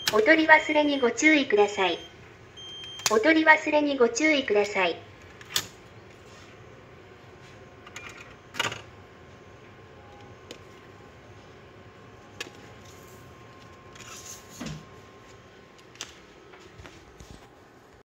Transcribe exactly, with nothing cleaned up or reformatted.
お取り忘れにご注意ください。お取り忘れにご注意ください。